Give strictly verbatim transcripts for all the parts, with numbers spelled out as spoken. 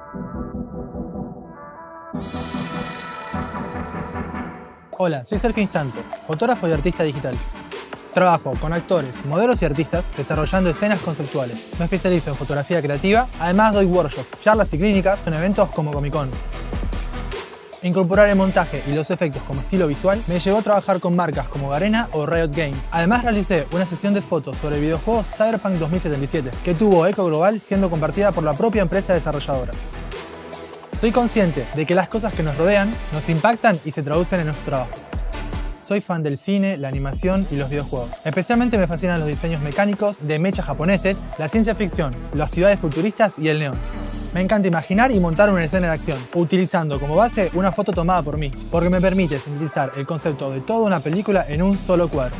Hola, soy Sergio Instanto, fotógrafo y artista digital. Trabajo con actores, modelos y artistas desarrollando escenas conceptuales. Me especializo en fotografía creativa, además doy workshops, charlas y clínicas en eventos como Comic Con. Incorporar el montaje y los efectos como estilo visual me llevó a trabajar con marcas como Garena o Riot Games. Además realicé una sesión de fotos sobre el videojuego Cyberpunk dos mil setenta y siete, que tuvo eco global siendo compartida por la propia empresa desarrolladora. Soy consciente de que las cosas que nos rodean nos impactan y se traducen en nuestro trabajo. Soy fan del cine, la animación y los videojuegos. Especialmente me fascinan los diseños mecánicos de mechas japoneses, la ciencia ficción, las ciudades futuristas y el neón. Me encanta imaginar y montar una escena de acción, utilizando como base una foto tomada por mí, porque me permite sintetizar el concepto de toda una película en un solo cuadro.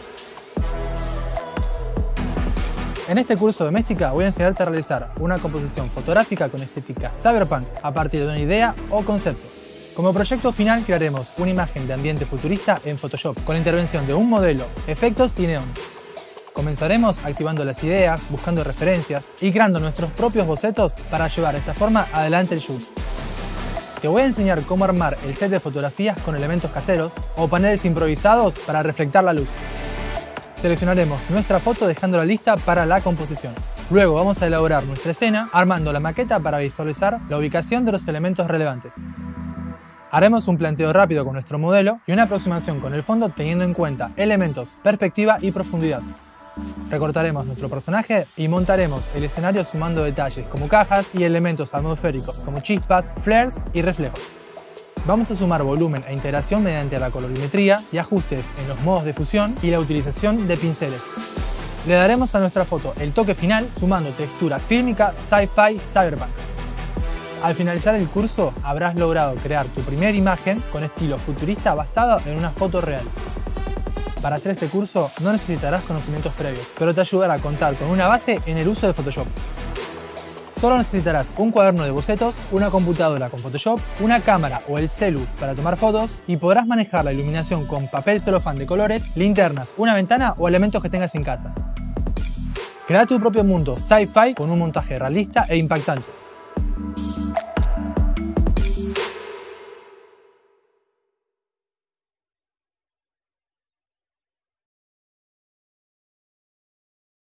En este curso de Doméstica voy a enseñarte a realizar una composición fotográfica con estética cyberpunk a partir de una idea o concepto. Como proyecto final crearemos una imagen de ambiente futurista en Photoshop con la intervención de un modelo, efectos y neón. Comenzaremos activando las ideas, buscando referencias y creando nuestros propios bocetos para llevar de esta forma adelante el shoot. Te voy a enseñar cómo armar el set de fotografías con elementos caseros o paneles improvisados para reflectar la luz. Seleccionaremos nuestra foto dejándola lista para la composición. Luego vamos a elaborar nuestra escena armando la maqueta para visualizar la ubicación de los elementos relevantes. Haremos un planteo rápido con nuestro modelo y una aproximación con el fondo teniendo en cuenta elementos, perspectiva y profundidad. Recortaremos nuestro personaje y montaremos el escenario sumando detalles como cajas y elementos atmosféricos como chispas, flares y reflejos. Vamos a sumar volumen e integración mediante la colorimetría y ajustes en los modos de fusión y la utilización de pinceles. Le daremos a nuestra foto el toque final sumando textura fílmica, sci-fi, cyberpunk. Al finalizar el curso habrás logrado crear tu primera imagen con estilo futurista basado en una foto real. Para hacer este curso no necesitarás conocimientos previos, pero te ayudará a contar con una base en el uso de Photoshop. Solo necesitarás un cuaderno de bocetos, una computadora con Photoshop, una cámara o el celu para tomar fotos y podrás manejar la iluminación con papel celofán de colores, linternas, una ventana o elementos que tengas en casa. Crea tu propio mundo sci-fi con un montaje realista e impactante.